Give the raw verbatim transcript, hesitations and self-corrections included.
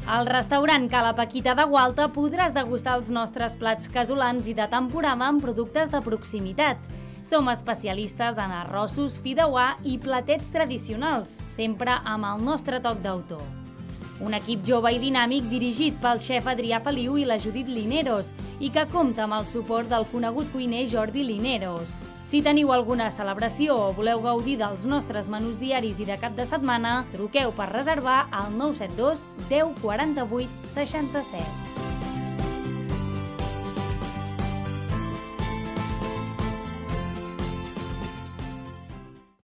Al restaurant Cala Paquita de Gualta podràs degustar els nostres plats casolans i de temporada amb productes de proximitat. Som especialistes en arrossos, fideuà i platets tradicionals, sempre amb el nostre toc d'autor. Un equip jove i dinàmic dirigit pel xef Adrià Feliu i la Judit Lineros i que compta amb el suport del conegut cuiner Jordi Lineros. Si teniu alguna celebració o voleu gaudir dels nostres menús diaris i de cap de setmana, truqueu per reservar al nou set dos deu quaranta-vuit seixanta-set.